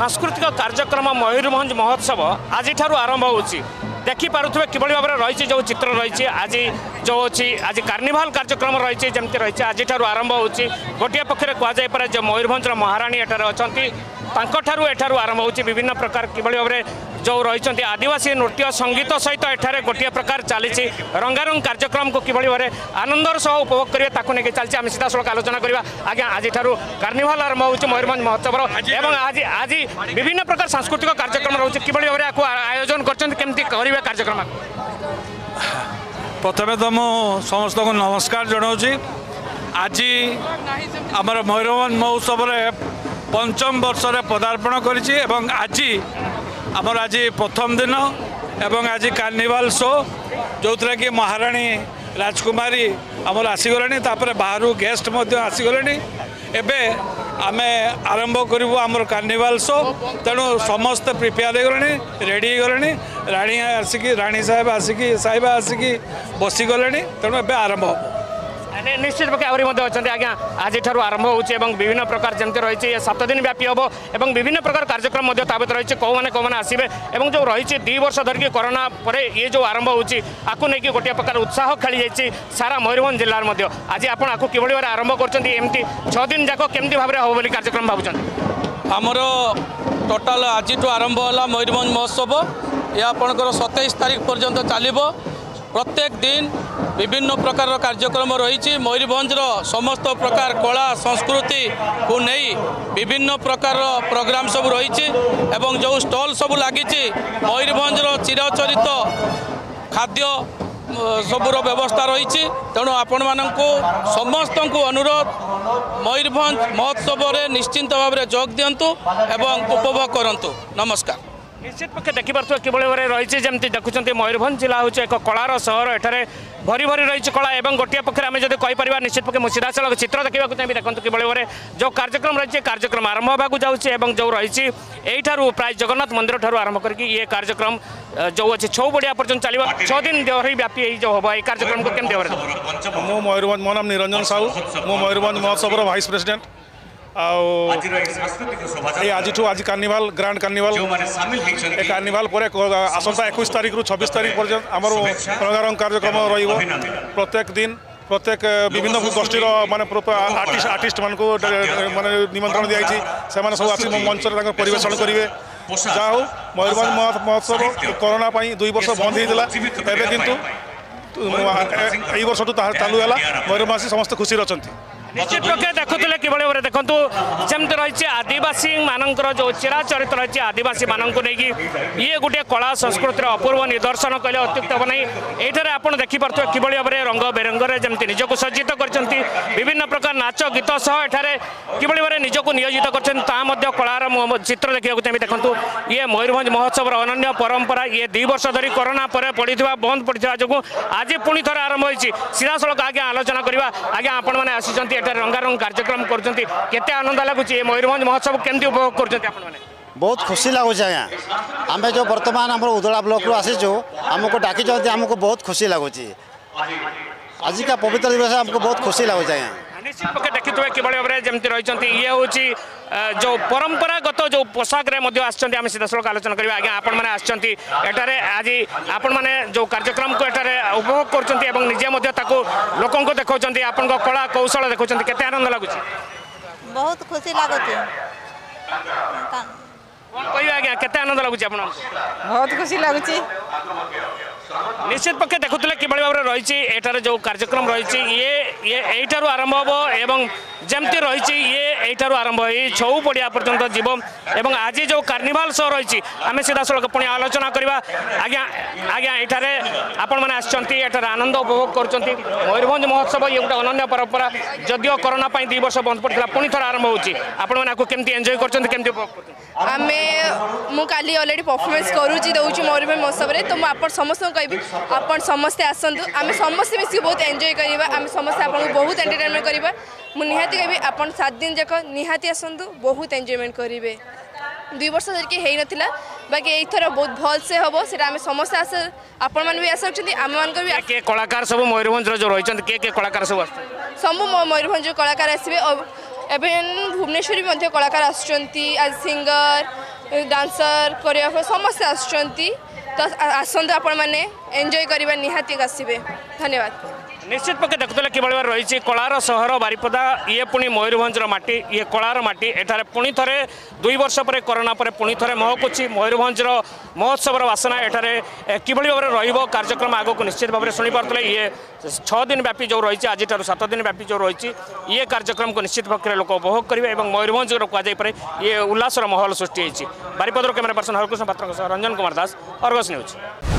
सांस्कृतिक कार्यक्रम मयूरभंज महोत्सव आज आरंभ होची देखि पारुथबे किबळी भाबरे रहिछि जो चित्र रहिछि आज जो अछि आज कार्निवाल कार्यक्रम रहिछि जेमति रहिछि आज आरंभ होची गोटिया पक्षरे कुआ जाय पारे जो मयूरभंज महारानी एठार अछंती तांको एठार आरंभ होची विभिन्न प्रकार किबळी भाबरे जो रही आदिवासी नृत्य संगीत सहित एठारे गोटे प्रकार चली रंगारंग कार्यक्रम को किभली भावे आनंदर सह उपभोग करेंगे ताकू नहीं चलती आम सीधा सड़क आलोचना करवा आज्ञा आज कार्निवाल आरंभ हो मयूरभंज महोत्सव एवं आज आज विभिन्न प्रकार सांस्कृतिक कार्यक्रम रोचे किभली भावे आयोजन करमती करेंगे कार्यक्रम प्रथमे तो मुझे समस्त को नमस्कार जनाऊँगी आज आमर मयूरभंज महोत्सव पंचम वर्ष पदार्पण करी आज आमर आज प्रथम दिन एवं आज कार्निवाल शो जो थी कि महारानी राजकुमारी आमर आसीगले बाहर गेस्ट आसीगले एबे आमे आरंभ करूँ आमर कार्निवाल शो तेणु समस्त प्रिपेयर होगले रेडी होगले राणी आसिक राणी साहेब आसिक साहिबा आसिक बसीगले तेणु एबे आरंभ हो निश्चित पक्षे आहरी अच्छा आज्ञा आज आरंभ होची विभिन्न प्रकार जमी रही 7 दिन व्यापी हम और विभिन्न प्रकार कार्यक्रम ताबत रही कौन आसवे और जो रही 2 वर्ष धरिकी कोरोना पर ये जो आरंभ होची आपको नहीं गोटे प्रकार उत्साह खेली जाइए सारा मयूरभंज जिलार मध्य आज आपको किभली भाव आरंभ करमती 6 दिन जाक केमती भाव हम बोली कार्यक्रम भावुं आमर टोटाल आज आरंभ है मयूरभंज महोत्सव यह आपंकर 27 तारीख पर्यंत चलो प्रत्येक दिन विभिन्न प्रकार कार्यक्रम रही मयूरभंज समस्त प्रकार कला संस्कृति को नहीं विभिन्न प्रकार प्रोग्राम सब रही एवं जो स्टॉल सब लगी मयूरभंज चिरचरित खाद्य सबूर व्यवस्था रही तेणु आपण मानक समस्त को अनुरोध मयूरभंज महोत्सव निश्चिंत भाव में जोग दिंतु एवं उपभोग करंतु। नमस्कार। निश्चित पक्षे देखिपे किभली भाव रही जमी देखुं मयूरभंज जिला हूँ एक कलार सहर एठारे भरी भरी रही कला और गोटे पक्षे आम जब कहीपर निश्चित पक्षे सीधा सड़क चित्र देखा चाहिए देखते किभली भाव जो कार्यक्रम रही कार्यक्रम आरंभ होगा जाऊँगी जो रही प्राय जगन्नाथ मंदिर ठार आरंभ करके ये कार्यक्रम जो अच्छे छौ बढ़िया पर्यटन चलो 6 दिन धरी व्यापी जो हम ये कार्यक्रम को केमती भाव मो मयूरभंज मो नाम निरंजन साहू मो मयूरभंज महोत्सव भाइस प्रेसिडेंट आज कार्निवाल ग्रांड कार्निवाल कार्निवाल पर आसंता 21 तारीख रु 26 तारीख पर्यंत आमर रंगारंग कार्यक्रम प्रत्येक दिन प्रत्येक विभिन्न गोष्ठीर माने आर्टिस्ट मान को माने निमंत्रण दिखाई से सब आस मंच परिवेशन करेंगे जहा हो मयूरभंज महोत्सव कोरोना 2 वर्ष बंद होता है किंतु यही वर्ष चालू है मयूरभंज समस्त खुशी अच्छा निश्चित पक्षे देखुले किभली भाव देखु जमी रही आदिवासी मानकर जो चिराचरित रही आदिवासी मानक नहीं ये गोटे कला संस्कृतिर अपूर्व निदर्शन कहले अत्युक्त हम नहीं ये आप देखिपे किभली भाव रंग बेरंगे जमी निजक सज्जित कर विभिन्न प्रकार नाच गीत सह एठारे किभली भाव निजक नियोजित कर कलार चित्र देखा चाहिए देखु ये मयूरभंज महोत्सव अनन्य परंपरा ये 2 वर्ष धरी कोरोना पर पड़ा बंद पड़ा जो आज पुणी थे आरंभ होती सीधा सड़क आज्ञा आलोचना करवा आज्ञा आपण मैंने आसी रंगारंग कार्यक्रम करते आनंद लगुच मयूरभंज महोत्सव केमती उपभोग कर बहुत खुशी लगुच आज्ञा आम जो बर्तमान आम उदला ब्लॉक रू आसीचु आमको डाकी आमको बहुत खुशी लगुच आज का पवित्र दिवस आमको बहुत खुशी लगुच आज्ञा निश्चित पक्षे देखिए किभली भाव में जमी रही ये हूँ जो परंपरागत जो पोशाक आम सीधा सड़क आलोचना करवा आज्ञा आपण मैंने आठारे आज आपण मैंने जो कार्यक्रम को एठारे उपभोग कर निजे लोक देखा आपण कला कौशल देखा केते आनंद लगुच बहुत खुशी लगुच कह आज्ञा केते आनंद लगुच बहुत खुशी लगुच निश्चित पक्षे देखुले किभली भाव रही एठारे जो कार्यक्रम रही ये आरंभ हम एवं जमती रही ये आरंभ हो छौ पड़िया पर्यंत जीव एवं आज जो कार्निवाल शो रही आम सीधा सड़क पुणी आलोचना करवा आज्ञा आज्ञा ये आपण मैंने आसर आनंद उपभोग कर मयूरभंज महोत्सव ये गोटे अनन्य परंपरा जदिव कोरोना 2 वर्ष बंद पड़ा पुणी थर आरंभ होती आपण मैंने केमती एंजॉय करमती उपभोग कर आम काली अलरेडी परफॉर्मेंस करूँ दौर मयूरभंज महोत्सव तो मुझे समस्त कहि आप समस्ते आसतु आम समस्ते मिसिक बहुत एंजॉय करवा आम समस्ते आपको बहुत एंटरटेनमेंट करवा मुझे निहाती कहि आप 7 दिन जाक निहाती आसतु बहुत एंजॉयमेंट करेंगे 2 वर्ष धरिकी हो नाला बाकी एथर बहुत भल से हम से आम समस्त आस आपण मैंने भी आशा आम मान भी कलाकार सब मयूरभंज जो रही के कलाकार सब सब मयूरभंज कलाकार आसवे एवं भुवनेश्वरी कलाकार आज सिंगर डांसर कोरियोग्राफर समस्त आसुचंती तो आसंतु आपण माने एंजॉय करबा निहाती आसीबे धन्यवाद। निश्चित पक्षे देखुले किभଳି भाବରେ ରହିଛି କଳାର ସହର ବାରିପଦା ଇଏ ପୁଣି ମୟୂରଭଞ୍ଜର ମାଟି ଇଏ କଳାର ମାଟି ଏଠାରେ ପୁଣି ଥରେ 2 ବର୍ଷ ପରେ କରୋନା ପରେ ପୁଣି ଥରେ ମହକୁଛି ମୟୂରଭଞ୍ଜର ମହୋତ୍ସବର ବାସନା ଏଠାରେ କିଭଳି ଭାବରେ ରହିବ କାର୍ଯ୍ୟକ୍ରମ ଆଗକୁ ନିଶ୍ଚିତ ଭାବରେ ଶୁଣିପାରୁଥିଲେ ଇଏ 6 ଦିନ ବ୍ୟାପୀ ଯେଉଁ ରହିଛି ଆଜିଠାରୁ 7 ଦିନ ବ୍ୟାପୀ ଯେଉଁ ରହିଛି ଇଏ କାର୍ଯ୍ୟକ୍ରମକୁ ନିଶ୍ଚିତ ପକ୍ଷରେ ଲୋକ ଉପଭୋଗ କରିବେ ଏବଂ ମୟୂରଭଞ୍ଜର କୁହାଯାଇପାରେ ଇଏ ଉଲ୍ଲାସର ମାହୋଲ ସୃଷ୍ଟି ହୋଇଛି। ବାରିପଦାର କ୍ୟାମେରା ପର୍ସନ ହରକୃଷ୍ଣ ପାତ୍ରଙ୍କ ସହ ରଞ୍ଜନ କୁମାର ଦାସ ଅର୍ଗସ୍ ନ୍ୟୁଜ୍।